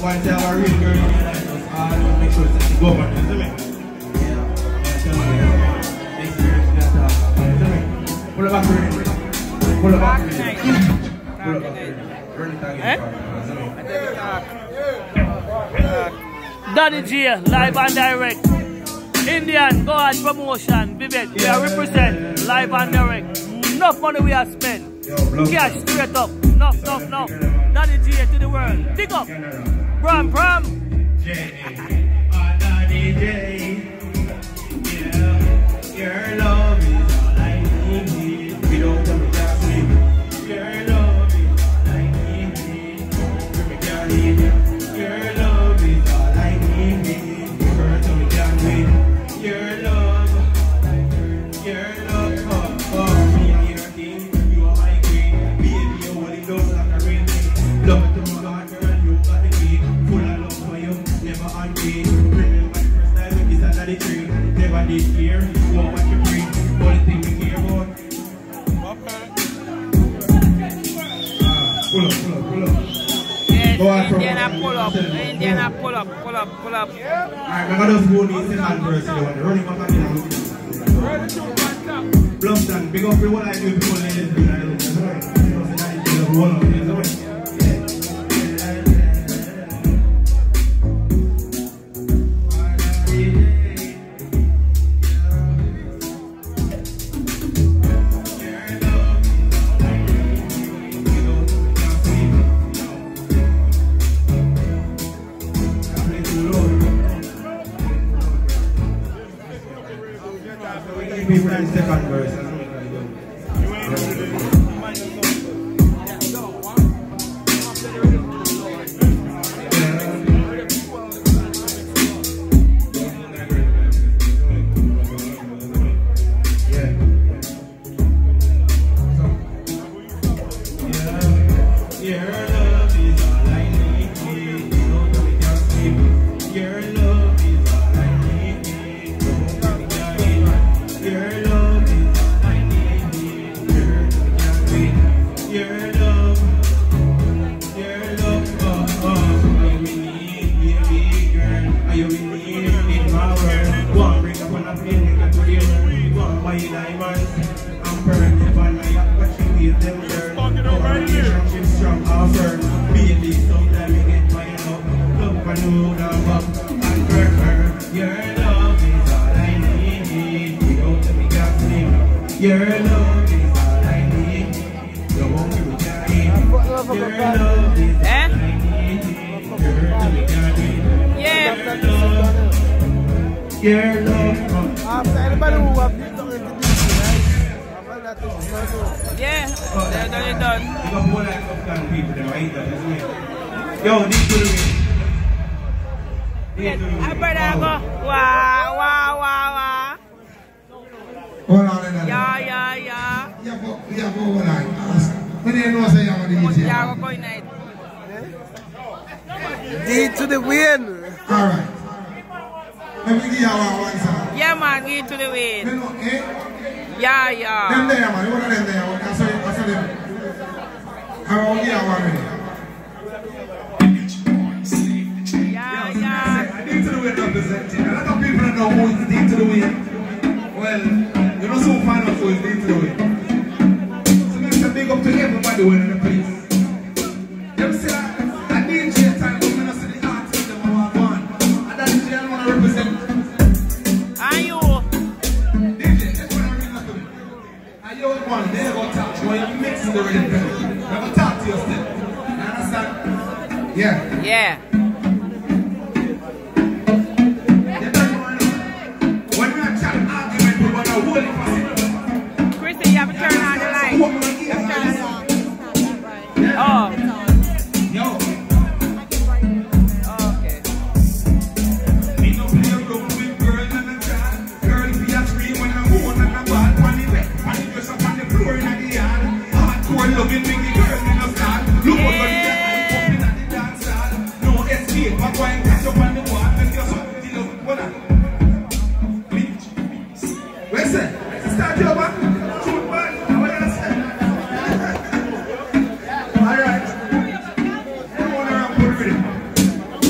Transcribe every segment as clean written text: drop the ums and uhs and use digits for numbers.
once you have a real girl in your life, just make sure that you go for it, isn't it? Yeah. Make sure that isn't it? Pull it back to it. Pull it back to it. Pull it back to it. Run it again. Daddy G, live and direct. Indian, go on promotion. Vivid, we are represent live and direct. Enough money we have spent. Cash straight up. Enough. Daddy G to the world. Dig up. Bram. Daddy J. Yeah. Your love is all I need. We don't come to sleep. Your love is all I need. We can't need. Your love is all I need. Hurt so we can't win. Your love, me and your king. You are my queen. Baby, you hold it down like a rain. Love it to my God, girl, you got the key. Full of love for you, never unpaid. Remember the first time we kissed under the tree. Never did care, want what you bring. Only thing we care about. Pull up. Yes, Indian pull up. Alright, I'm going to just go in the second verse. Running back again. Blumpton, big up for what I do before they just do that. People in the second verse. Your love is all I need. You won't give me carry. Your love is all I need. Your love. Anybody who have been to yeah, they're done. You got more like Afghan people that are that, isn't it? Yo, this to the way. I better go. Wow. Hold on, Yeah. Yeah, go hold on. When you know say you have a DJ. Yeah, we're going night. D to the win. Alright. Let me give you one song. Yeah, man, D to the win. You know, eh? Yeah. Them there, man. One of them there. I saw them. I will give you one minute. Yeah. I need to the win representing. A lot of people don't know who is D to the win. Well, you're not so far enough who is D to the win. So let's big up to everybody winning the place. Them say I DJ time, but I'm not see the artist them want one. And that DJ I want to represent. Are you? DJ, that's what I really want to do. And you one, they never talk to you. When you mix the rhythm, never talk to yourself. You understand? Yeah. Chrissy, you have to turn on the light. Oh. Yo. Okay. Me no play around with girl and a chat. Girl be a scream when I'm on and I'm bad. On the bed, on the dress up on the floor in the yard. Hardcore loving me, the girl in the start. Look what you're doing, I'm at the dance hall. No escape, I'm going to catch up on the wall. Let's get something to look for that. Where's that? Start your back. Shoot back. How are you saying? Alright. Come on around, put it in.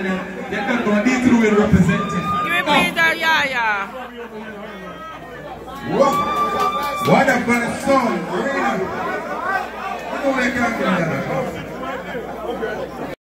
they don't know these will represent it. Give me Peter, yeah. What a good song, really. You know they can't do that.